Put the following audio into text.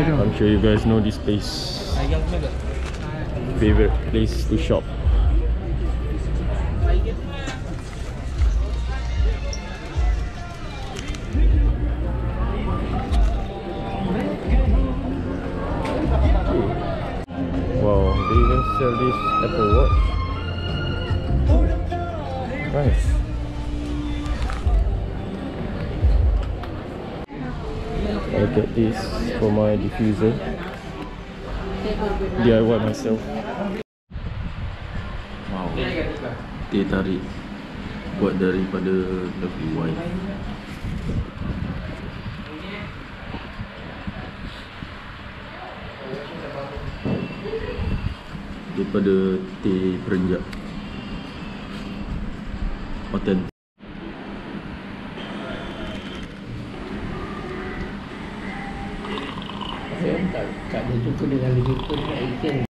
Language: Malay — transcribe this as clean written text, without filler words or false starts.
I'm sure you guys know this place. Favorite place to shop. Wow, they even sell this Apple Watch. Nice. I get this for my diffuser. DIY myself. Wow, teh tarik buat daripada lovely wife. Daripada teh perenjak authentic. Saya tak ada suka dengan Liverpool kat Asian.